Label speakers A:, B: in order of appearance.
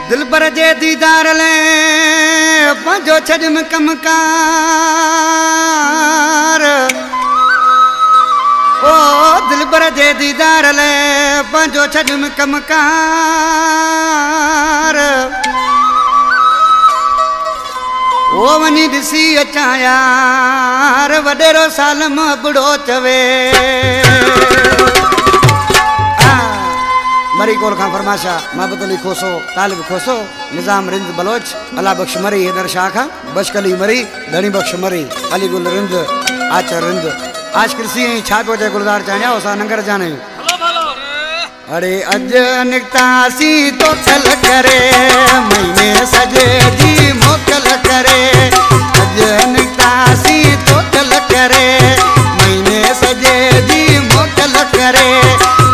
A: दिलबर जे दीदार ले पंजो छजम कमकार ओ दिलबर जे दीदार ले पंजो छजम कमकार ओ वनी दिसी अचा यार वडेरो सालम बुढ़ो चवे मरी कोल खां फरमाशा महबत अली खोसो तालिब खोसो निजाम रिंद बलोच अला बख्श मरी हैदर शाह खां बशकली मरी धनी बख्श मरी अली गुल रिंद आचर रिंद आज कृषि छा पियो चए गुलजार चाणिया असां नंगर जाने अरे अज निकतासी तो चल करे महीने सजे जी मोकल करे अज निकतासी तो चल करे महीने सजे जी मोकल करे